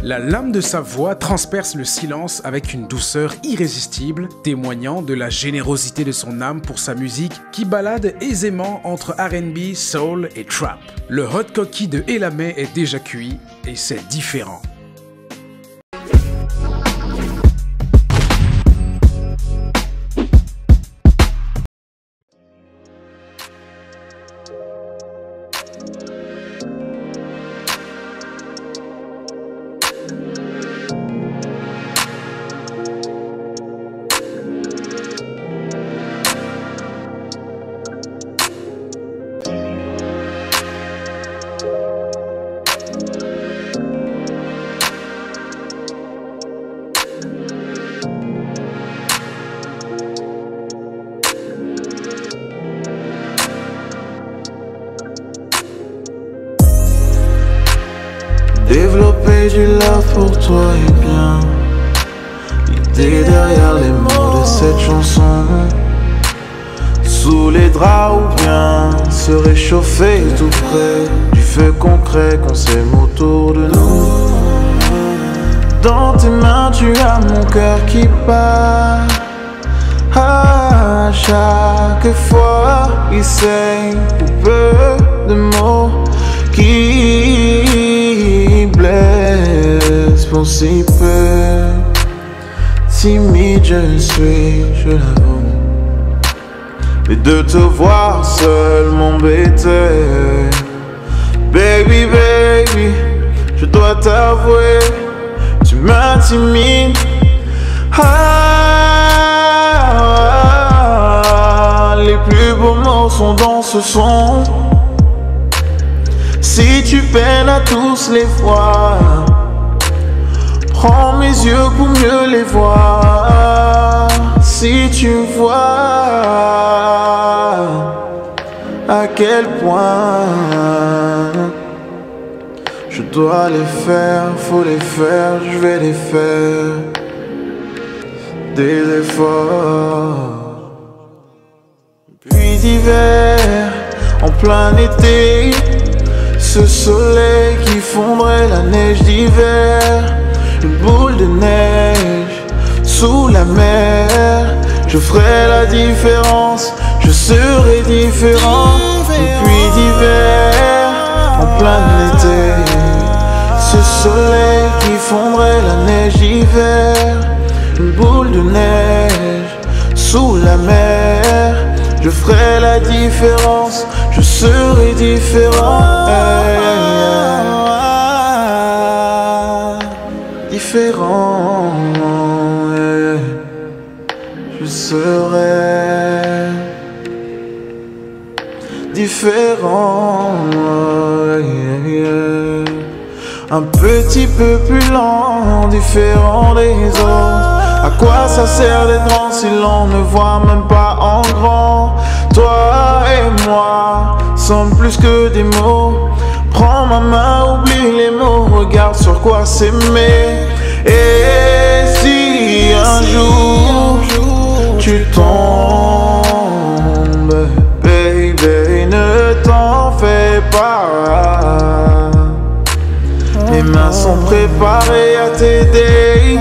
La lame de sa voix transperce le silence avec une douceur irrésistible, témoignant de la générosité de son âme pour sa musique qui balade aisément entre R&B, soul et trap. Le hot cocky de Elamay est déjà cuit et c'est différent. Développer du love pour toi est bien. L'idée derrière les mots de cette chanson, sous les draps ou bien se réchauffer tout près du feu concret qu'on sème autour de nous. Dans tes mains tu as mon cœur qui bat. À chaque fois il saigne pour peu de mots qui blesse pour si peu. Timide je suis, je l'avoue, mais de te voir seul m'embêter. Baby, baby, je dois t'avouer, tu m'intimides. Les plus beaux mots sont dans ce son. Si tu peines à tous les voir, prends mes yeux pour mieux les voir. Si tu vois à quel point je dois les faire, faut les faire, je vais les faire. Des efforts. Puis d'hiver, en plein été, ce soleil qui fondrait la neige d'hiver, une boule de neige sous la mer. Je ferai la différence, je serai différent. Une pluie d'hiver, en plein été, ce soleil qui fondrait la neige d'hiver, une boule de neige sous la mer. Je ferai la différence, je serai différent. Différent. Je serai différent. Un petit peu plus lent, différent des autres. À quoi ça sert d'être grand si l'on ne voit même pas en grand? Toi et moi sommes plus que des mots. Prends ma main, oublie les mots, regarde sur quoi s'aimer. Et si un jour tu tombes, baby, ne t'en fais pas. Mes mains sont préparées à t'aider.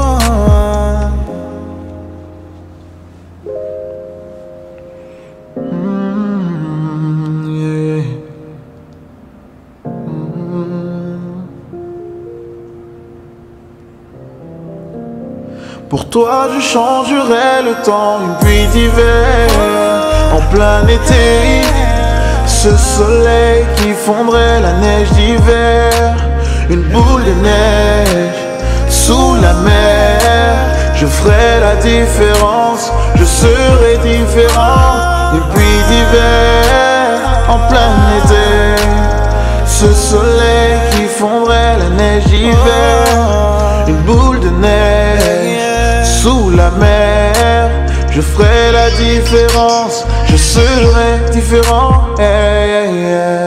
Pour toi je changerai le temps, une pluie d'hiver, en plein été, ce soleil qui fondrait la neige d'hiver, une boule de neige sous la mer. Je ferai la différence, je serai différent. Une pluie d'hiver, en plein été, ce soleil qui fondrait la neige d'hiver, une boule de neige sous la mer. Je ferai la différence, je serai différent.